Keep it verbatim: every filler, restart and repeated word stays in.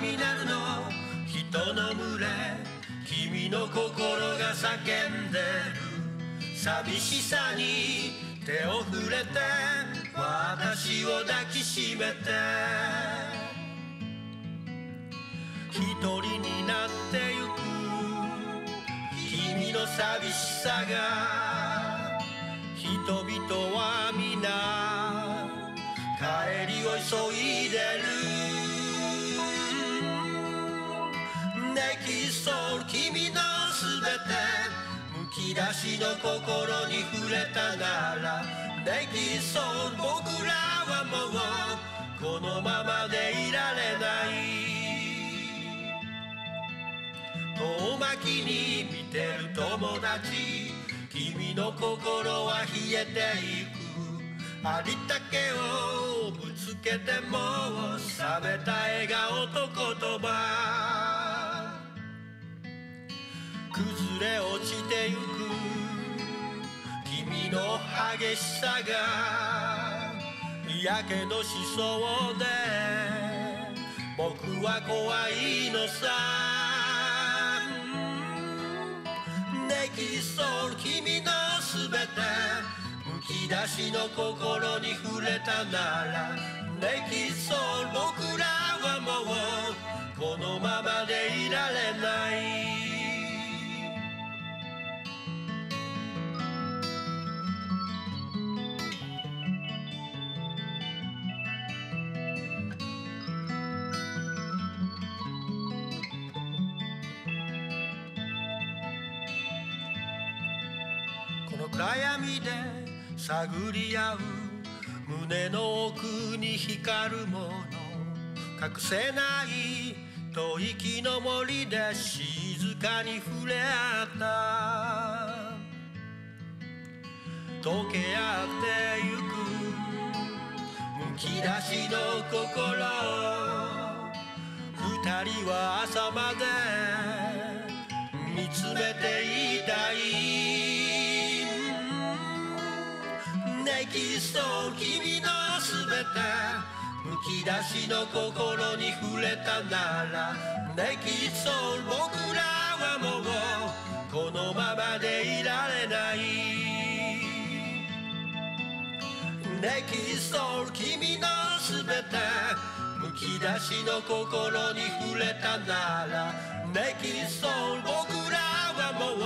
ミナルの人の群れ、君の心が叫んでる。寂しさに手を触れて私を抱きしめて、一人になってゆく君の寂しさが、人々は皆帰りを急いでる。ネキスト君のすべてむき出しの心に触れたなら、ネキスト僕らはもうこのままでいられない。遠巻きに見てる友達、君の心は冷えていく。ありったけをぶつけても冷めた笑顔と言葉、崩れ落ちてゆく君の激しさがやけどしそうで、僕は怖いのさ。ネキスト君のすべてむき出しの心に触れたなら、ネキスト僕らはもうこのままでいられない。この暗闇で探り合う胸の奥に光るもの、隠せない吐息の森で静かに触れ合った。溶け合ってゆくむき出しの心、二人は朝まで見つめていたい。ネキスト君のすべてむき出しの心に触れたなら、ネキスト僕らはもうこのままでいられない。ネキスト君のすべてむき出しの心に触れたなら、ネキスト僕らはもう